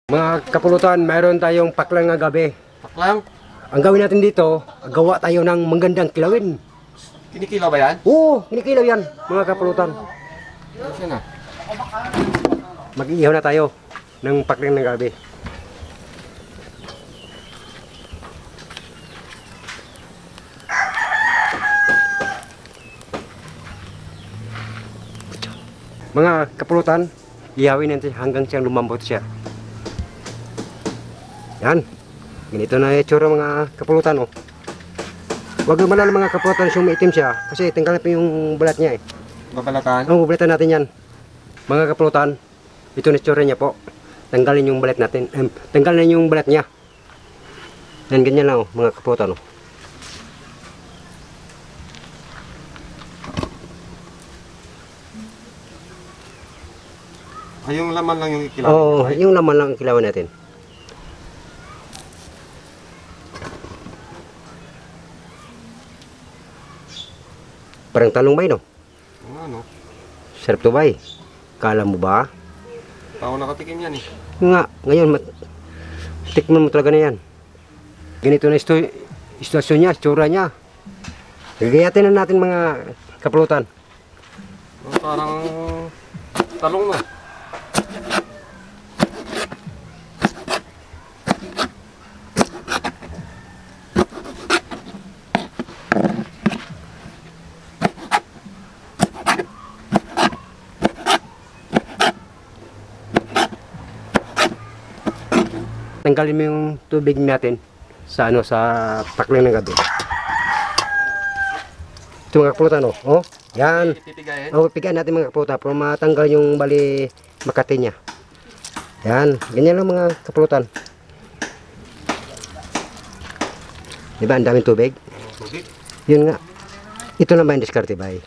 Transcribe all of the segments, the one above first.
Mga kapulutan, mayroon tayong paklang nga gabi. Paklang? Ang gawin natin dito, gawa tayo ng magandang kilawin. Kinikilaw ba yan? Oo, kinikilaw yan, mga kapulutan. Saan na? Mag-iihaw na tayo ng paklang ng gabi. Mga kapulutan, ihawin natin hanggang siyang lumambot siya. Yan. Ganito na itsura mga kapulutan, oh. Huwag naman lang mga kapulutan sumaitim siya kasi tanggalin pa yung balat niya, eh. Babalatan? Oo, balatan natin yan. Mga kapulutan, ito na itsura niya po. Tanggalin yung balat natin. Tanggalin yung balat niya. Yan, ganyan lang, oh, mga kapulutan, oh. Ay, yung laman lang yung ikilaw. Oo, yung laman lang ang kilawin natin. Parang talong bay, no? Ano? Sarap to bay. Kala mo ba? Tao nakatikim yan eh. Nga, ngayon, tikman mo talaga na yan. Ganito na istasyon niya, itsura niya. Gagayatin na natin mga kapulutan. Parang talong na. Tanggalin mo yung tubig natin sa paklang ng gabi. Ito mga kapulutan, oh. Oh, yan. Pipigayin? Oh, pigayin natin mga kapulutan para matanggal yung bali makati niya. Yan, ganyan lang mga kapulutan. Diba, ang daming tubig? Tubig? Yun nga. Ito na ba yung diskarte ba?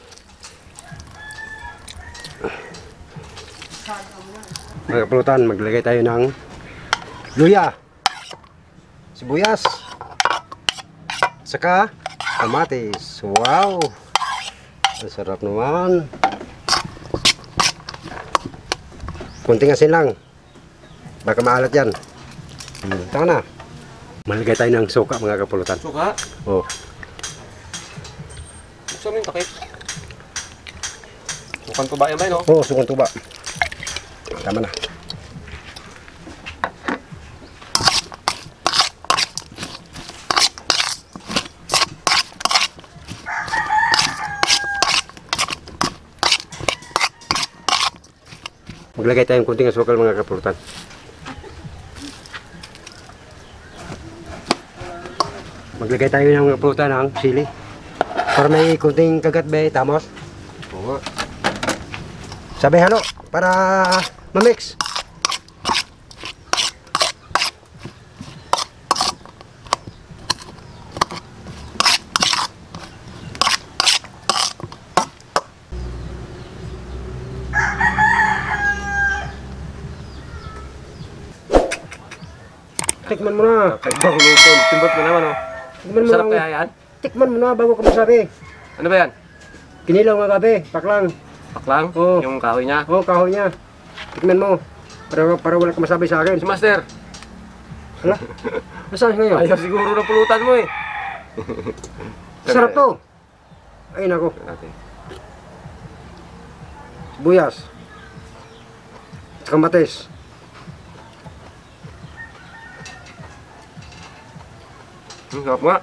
Mga kapulutan, maglagay tayo ng luya, sibuyas, saka kamatis. Wow! Ang sarap naman. Kunting asin lang. Baka maalat yan. Tama na. Malagay tayo ng suka mga kapulutan. Suka? Oh. Saan yung takip? Sukan to ba yan ba yun? Oh, sukang tuba. Tama na. Maglagay tayong kunting asukal mga kapulutan. Maglagay tayo ng mga kapulutan ng sili. Para may kunting kagat ba, tamos? Oo. Sabi halo, para mamix. Tikman mo na. Bagong luto. Timbot mo naman oh. Tikman mo Sarap na. kaya yan? Tikman mo na bago ka masabi. Ano ba yan? Kinilaw nga gabi, paklang. Paklang? Oo. Yung kahoy niya? Oh, kahoy niya. Tikman mo. Para wala ka masabi sa akin. Si Master! Hala? Nasaan siya ngayon? Ayaw siguro ng pulutan mo eh. Sarap to. Ay nako. Natin. Buyas. Kamatis. Sarap nga.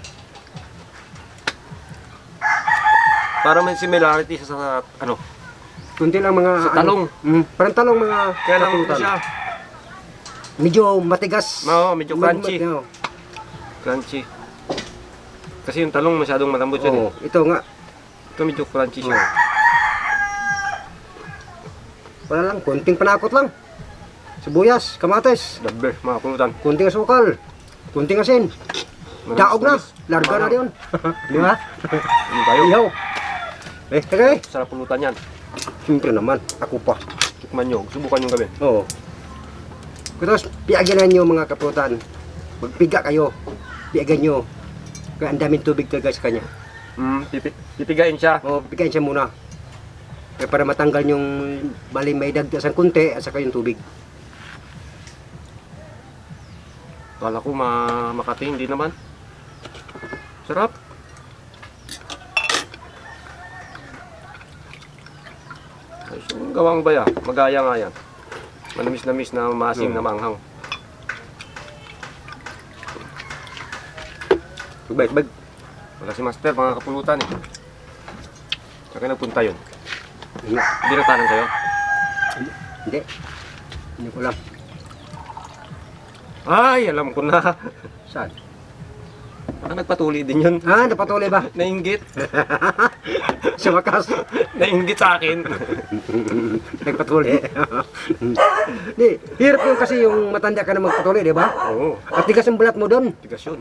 Para may similarity sa ano? Kunti lang mga Sa talong. Parang talong mga Kaya lang kapulutan. siya. Medyo matigas. Oo, medyo crunchy. Oo. Crunchy. Kasi yung talong masyadong malambot yun Oo, ito nga. Ito medyo crunchy siya. Wala lang, kunting panakot lang. Sibuyas, kamatis, Daber, mga pulutan. kunting asukal, kunting asin. Daog na, larga na yun. Di ba? Ano tayo? Ihaw. Okay. Sarap pulutan yan. Siyempre naman, ako pa. Tikman nyo, subukan nyo gabi. Oo. Tapos, piaganan nyo mga kapulutan. Magpiga kayo. Piagan nyo. Kaya ang daming tubig talaga sa kanya. Pipigain siya. O, pigain siya muna. Kaya para matanggal yung bali may dagdasan kunti at saka yung tubig. Kala ko Makati, hindi naman. Sarap. Ay, so, gawang baya. Magaya nga yan. Manamis-namis na maasim na manghang. Bag. Wala si Master, mga kapulutan eh. Saan kayo nagpunta yun? Hindi. Hindi nagtanong sa'yo? Hindi. Hindi ko lang. Ay, alam ko na. Saan? Baka nagpatuloy din yun. Napatuloy ba? Nainggit. Sa wakas. Nainggit sa akin. Nagpatuloy. Di, hirap yung kasi yung matanda ka na magpatuloy, di ba? Oo. At tigas ang balat mo doon. Tigas yun.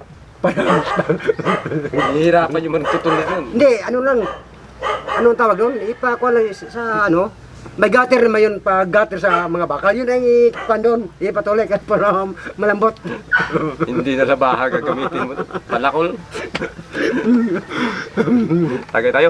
Hihirapan yung magtutuloy yun. Hindi, ano lang. Anong tawag doon? Ipakuha lang sa ano. May gutter naman yun, pag gutter sa mga bakal. Yun ay ipan doon. Ipatuloy ka para malambot. Hindi na labaha gagamitin mo. Palakol. Tagay tayo.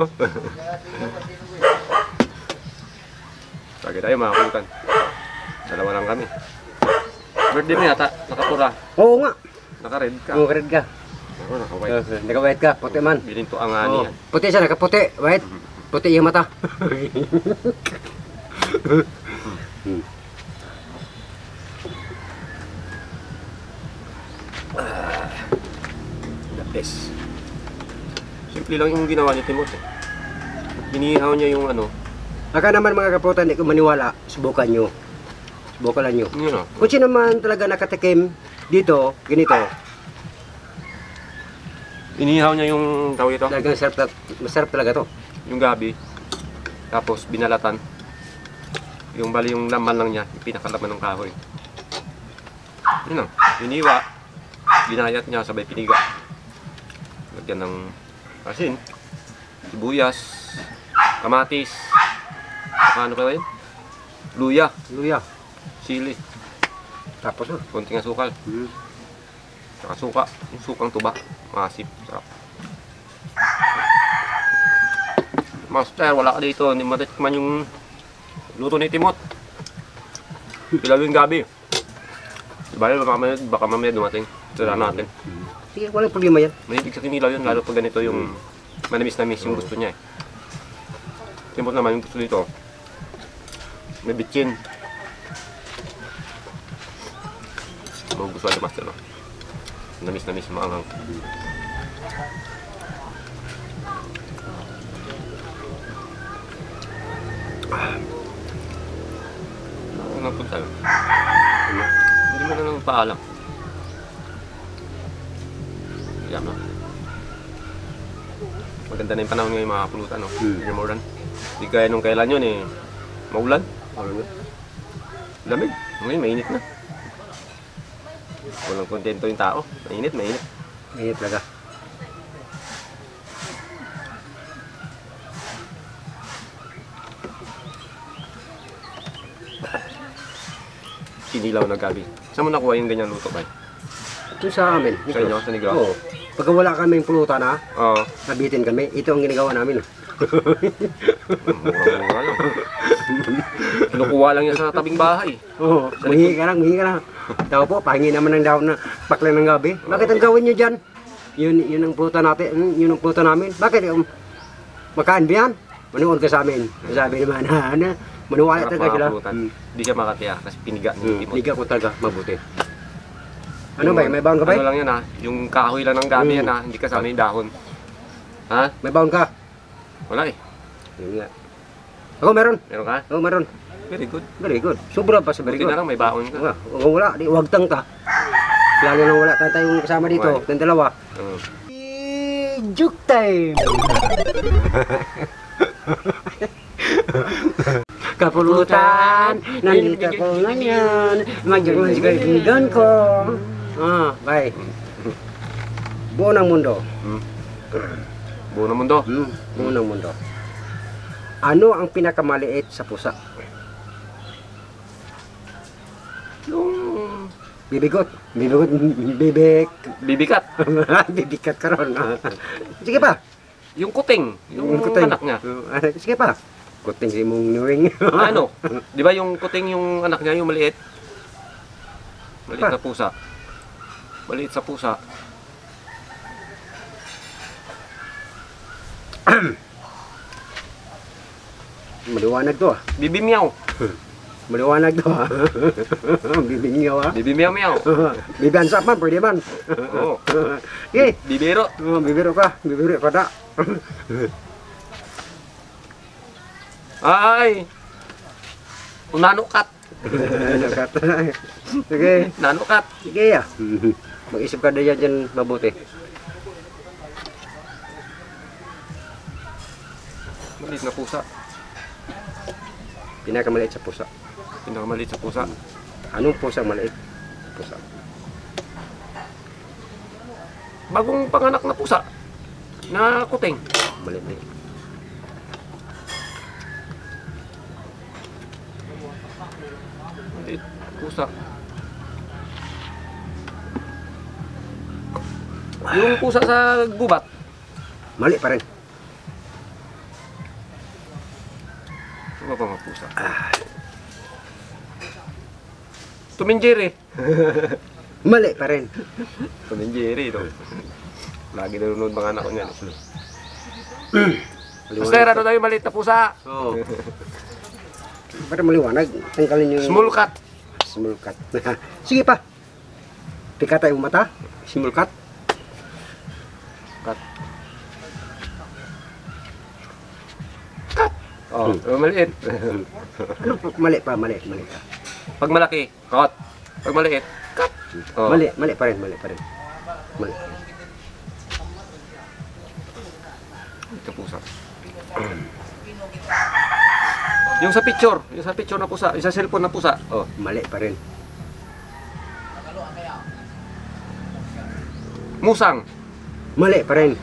Tagay tayo mga kapulutan. Dalawa lang kami. Birthday mo yata, nakapura. Oo nga. Naka-red ka. Oo, red ka. Ako, naka-white. Naka-white ka, puti man. Bininto ang ani yan. Puti siya, nakaputi. White. Puti yung mata. The best. Simple lang yung ginawa ni Timothy. Inihaw niya yung ano. Baka naman mga kaputan, hindi ko maniwala. Subukan nyo. Subukan lang nyo. Yun o. Kung sino man talaga nakatikim dito, ganito. Inihaw niya yung tawag ito. Talagang masarap talaga to. Yung gabi. Tapos binalatan. Yung bali yung laman lang niya. Yung pinakalaman ng kahoy. Yun o. Iniwa. Ginayat niya sabay piniga. Lagyan ng asin. Sibuyas. Kamatis. Ano pa yun? Luya. Luya. Sili. Tapos na. Konting asukal. Saka suka. Yung sukang tuba. Masip. Sarap. Master, wala ka dito. Hindi matikman yung luto ni Timot. Pilaw yung gabi. Baka mamaya dumating. Tira natin. Sige, walang problema yan. Mahilig sa kinilaw yun. Lalo pag ganito yung manamis-namis yung gusto niya eh. Timot naman yung gusto dito. May bitchin. Magugustuhan ni Master, no? Namis-namis maanghang. Ano nang punta yun? Hindi mo na lang paalam. Yan na. Maganda na yung panahon ngayon mga kapulutan, no? Hindi maulan. Hindi kaya nung kailan yun eh. Maulan. Lamig. Ngayon mainit na. Walang kontento yung tao. Mainit. Mainit talaga. Sinilaw na gabi. Saan mo nakuha yung ganyang luto ba? Ito sa amin. Sa inyo, sa Negro? Oo. Pagka wala kaming pulutan na, Oo. nabitin kami. Ito ang ginagawa namin. Mura-mura lang. Kinukuha lang yan sa tabing bahay. Oo. Mahingi ka lang. Tao po, pahingi naman ng daon na paklan ng gabi. Bakit ang gawin nyo dyan? Yun ang pulutan natin. Yun ang pulutan namin. Bakit? Makaan ba yan? Manuod ka sa amin. Sabi naman, manuwala talaga sila. Hindi siya makatiya kasi piniga ni Timot. Hindi ka ko talaga mabuti. Ano ba? May baon ka ba? Ano lang yan ha? Yung kahoy lang ng gabi yan ha? Hindi kasama yung dahon. Ha? May baon ka? Wala eh. Yun nga. Ako meron. Meron ka? Oo, meron. Very good. Very good. Sobra pa sa very Buti good. na lang may baon ka. Kung wala, di wag tang ka. Lalo na wala tayong kasama dito, Okay. ng dalawa. Joke time! Kapulutan, nandito ko ngayon. Mag-joke sa kaibigan ko. Bye. Buo ng mundo. Buo ng mundo. Buo ng mundo. Ano ang pinakamaliit sa pusa? Yung Bibigot. bibikat. Bibikat ka ron. Sige pa. Yung kuting. Yung kuting. anak niya. Sige pa. Kuting si mong nuwing. Ano? Di ba yung kuting yung anak niya, yung maliit? Maliit na pusa. Maliit sa pusa. Maliwanag to ah. Bibi meow. Maliwanag to ah. Bibingyaw ah. Bibi meow meow. Bibiansap man, pwede man. Oo. Okay. Bibiro. Bibiro ka. Bibiro ka da. Ay! Nanukat. Nakat. Sige. Nanukat. Sige ya. Mag-isip ka na yan dyan mabuti. Maliit na pusa. Pinakamaliit sa pusa. Pinakamaliit sa pusa. Anong pusa maliit? Pusa. Bagong panganak na pusa. Na kuting. Maliit din. Maliit pusa. Yung pusa sa gubat. Mali pa rin. Ano ba mga pusa? Tom and Jerry. Mali pa rin. Tom and Jerry, no? Lagi nanonood mga anak ko niyan. Master, ano tayo maliit na pusa? Oo. Para maliwanag. Tanggalin yung... Small cat. Small cat. Sige pa. Pika tayong mata. Small cat. Cat. Cat. Oh, maliit. Ano po? Mali pa. Mali pa. Pag malaki, cat. Pag maliit, cat. Oh. Mali pa rin. Mali pa rin. Ito pusa. Yung sa picture na pusa, yung sa cellphone na pusa. Oh, Mali pa rin. musang. Mali pa rin.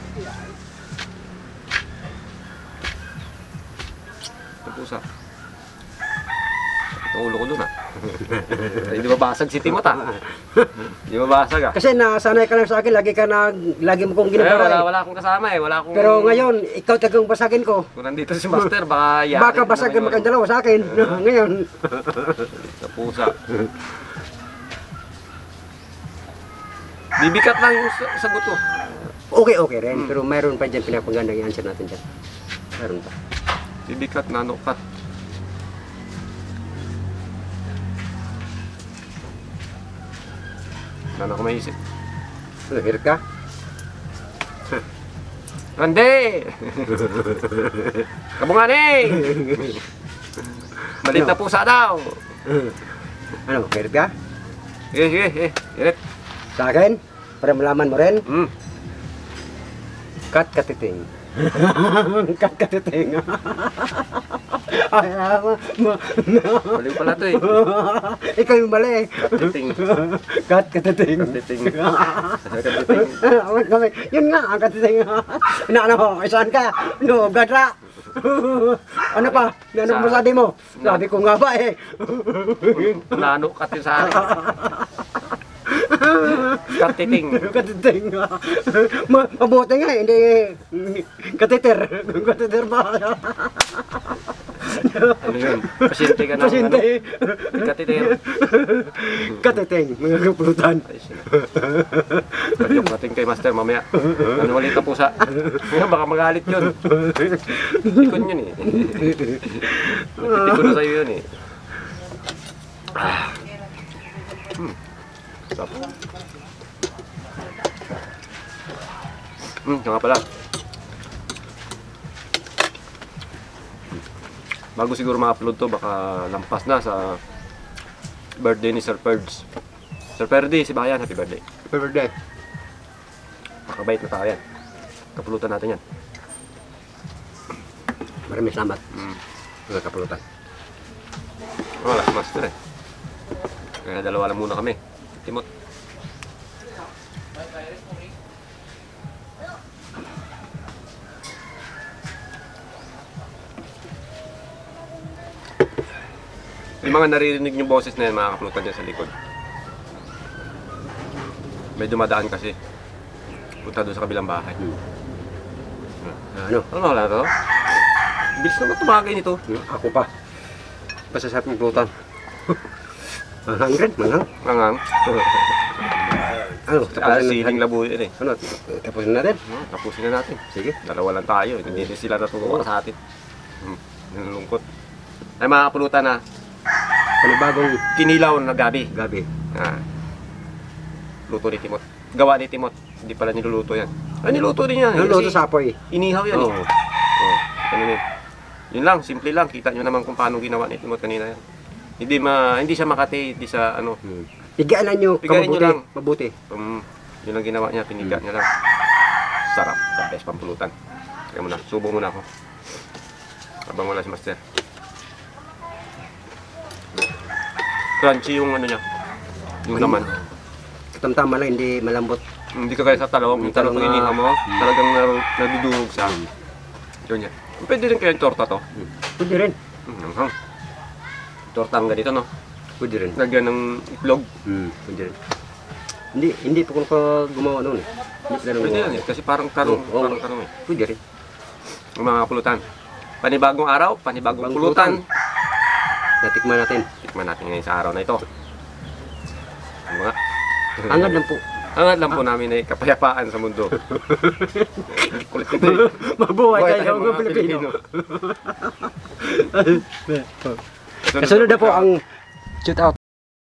Ito pusa. Ito ulo ko dun ah. Ay, di ba basag si Timot ah? Di ba basag ah? Kasi nasanay ka lang sa akin. Lagi mo kong ginagawa. Wala akong kasama eh. Wala akong... Pero ngayon, ikaw tagang basagin ko. Kung nandito si Master, baka yari. Baka basagin mo kang dalawa sa akin. Ngayon. Sa pusa. Bibikat lang yung sagot ko. Okay rin. Pero mayroon pa dyan pinapagandang i-answer natin dyan. Mayroon pa. Bibikat, nanukat. Ano ko maisip? Hirit ka? Rande! Kabungani! Malit na pusa daw. Ano, hirit ka? Sige. Irit. Sa akin? Para malaman mo rin? Kat katiting. Kat katiting. Ay, Baliw pala to eh. Ikaw yung mali. Katiting. Kat katiting. Katiting. Yun nga, ang katiting. Ano, saan ka? No, gadra. Ano pa? Ano masabi mo? Sabi ko nga ba eh. Nanukat yun sa akin. Katiting. Katiting. Mabuti nga, hindi katiter. Katiter ba? Ano yun? Pasyente ka na. Pasyente. Katiting. Katiting, mga kapulutan. Padyok natin kay Master mamaya. Ano maliit na pusa? Baka magalit yun. Tikon yun eh. Tikon na sa'yo yun eh. Stop. Nga pala. Bago siguro ma-upload to, baka lampas na sa birthday ni Sir Ferds. Sir Ferdy, si Bayan, happy birthday. Happy birthday. Makabait na tao yan. Kapulutan natin yan. Maraming salamat. Mga kapulutan. Wala si Master eh. Kaya dalawa lang muna kami. Timot. Yung mga naririnig yung boses na yan, mga kapulutan dyan sa likod. May dumadaan kasi. Punta doon sa kabilang bahay. Ano? Ano wala to? Bilis naman tumagay nito. Ako pa. Basta sa ating pulutan. Manghang rin, manghang. Mangang. Ano, Siling labo yun eh. Ano, tapusin natin. Tapusin na natin. Sige. Dalawa lang tayo. Hindi sila natutuwa sa atin. Nalulungkot. Ay mga kapulutan na. Panibagong Kinilaw na gabi. gabi. Ah, luto ni Timot. Gawa ni Timot. Hindi pala niluluto yan. Ay, niluto din yan. Nuluto Kasi sa apoy. inihaw yan Oo. eh. Oh, ganun eh. Yun lang, simple lang. Kita nyo naman kung paano ginawa ni Timot kanina yan. Hindi siya makati, hindi siya ano. Igaanan nyo, Pigain nyo lang. mabuti. Yun ang ginawa niya, piniga niya lang. Sarap, the best pampulutan. Kaya muna, subo muna ako. Habang wala si Master. Crunchy yung ano niya. Yung laman. Tamtama lang, hindi malambot. Hindi ka kaya sa talong. Yung talong Talong pag na- inihaw mo, talagang nadudurog siya. Yun yan. Pwede rin kaya yung torta to. Pwede rin. Anghang. Torta ang ganito, no? Pwede rin. Lagyan ng itlog. Pwede rin. Hindi pa ko gumawa noon eh. Hindi sila nang Pwede gumawa. yan eh. Kasi parang karong. Oo. Parang karong eh. Pwede rin. Yung mga pulutan. Panibagong araw, panibagong pulutan. Natikman natin. Tikman natin ngayon sa araw na ito. Ano nga? Angad lang po. Angat lang po namin ay kapayapaan sa mundo. Kulit nito eh. Mabuhay Buhay tayo tayong mga Pilipino. Pilipino. Kasunod na po ang shoot out.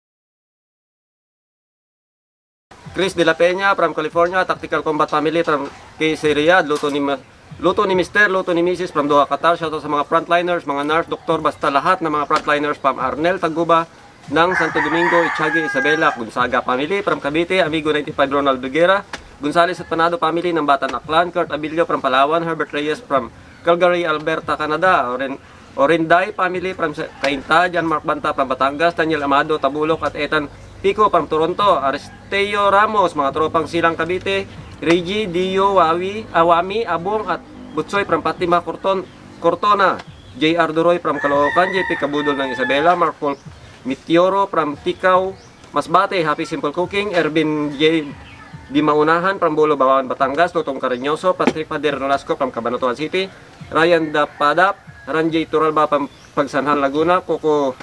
Chris De La Peña from California, Tactical Combat Family from KC Riyadh, luto ni Mr., luto ni Mrs. from Doha, Qatar. Shoutout sa mga frontliners, mga nurse, doktor, basta lahat ng mga frontliners from Arnel Taguba ng Santo Domingo, Itiagi, Isabela, Gonzaga Family from Cavite, Amigo 95 Ronald Biguera, Gonzales at Panado Family ng Batan Aklan, Kurt Abilio from Palawan, Herbert Reyes from Calgary, Alberta, Canada, Orinday Family from Cainta, Jan Mark Banta from Batangas, Daniel Amado, Tabulok at Ethan Pico from Toronto, Aristeo Ramos, mga tropang Silang Cavite, Reggie, Dio, Awami, Abong at Butsoy from Fatima Cortona, J.R. Duroy from Caloocan, JP Kabudol ng Isabela, Mark Paul Mitioro from Tikaw, Masbate, Happy Simple Cooking, Ervin J. Di Maunahan from Bolo, Bawan, Batangas, Totong Cariñoso, Patrick Pader Nolasco from Cabanatuan City, Ryan Dapadap, Ranjay Turalba from Pagsanhan, Laguna, Coco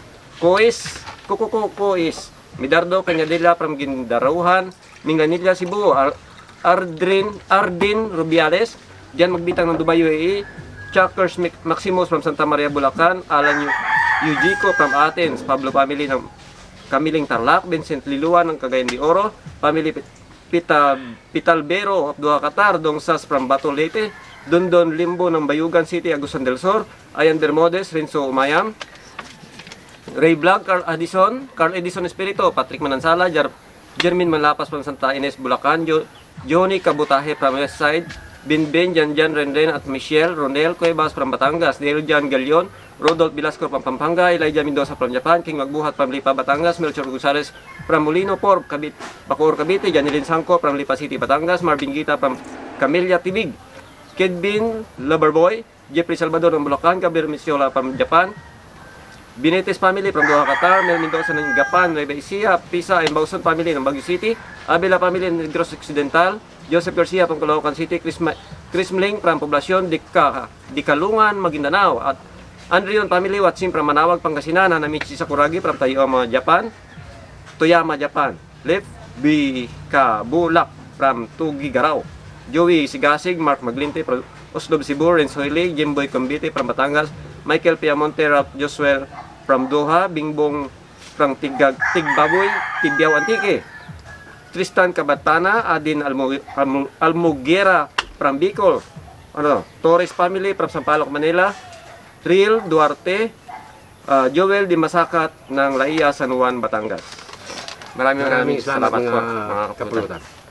Kois, Midardo Cañadilla from Gindaruhan, Minganilla, Cebu, Ardin Rubiales, Diyan Magbitang ng Dubai, UAE, Chuckers Maximus from Santa Maria, Bulacan, Alan Yujico from Athens, Pablo Family ng Kamiling Tarlac, Vincent Liluan ng Cagayan de Oro, Family Pitalbero of Doha, Qatar, Dong Sas from Bato, Leyte, Dondon Limbo ng Bayugan City, Agusan del Sur, Ayan Bermudez, Renzo Umayam, Ray Vlog, Carl Edison Espirito, Patrick Manansala, Jermin Manlapas from Santa Ines, Bulacan, Johnny Kabutahe from West Side, Binben, Janjan Renren at Michelle Ronel Cuevas from Batangas, Dale Jan Galion, Rodolph Velasco from Pampanga, Elijah Mendoza from Japan, King Magbuhat from Lipa, Batangas, Melchor Gonzales from Molino Pork, Bacoor, Cavite, Janilin Sangko from Lipa City, Batangas, Marvin Gita from Camellia Tibig, Kedbin Loverboy, Jeffrey Salvador ng Bulacan, Kabir Misiola from Japan, Binetes Family from Doha, Qatar, Mel Mendoza ng Gapan, Nueva Ecija, Pisa and Bauson Family ng Baguio City, Abela Family ng Negros Occidental, Joseph Garcia from Caloocan City, Chris Mling from Poblacion, Dikalungan, Maguindanao, at Andrion Family Watsim from Manawag, Pangasinan, Namichi Sakuragi from Toyama, Japan, Lev Bikabulak from Tugigaraw, Joey Sigasig, Mark Maglinte from Oslob, Cebu, Renzo Hilig, Jimboy Cambite from Batangas, Michael Piamonte, Ralph Josuel from Doha, Bingbong from Tigbaboy, Tibyaw Antique, Tristan Kabatana, Adin Almugera from Bicol, Torres Family from Sampaloc, Manila, Trill Duarte, Joel Di Masakat ng Laia, San Juan, Batangas. Maraming salamat po mga kapulutan.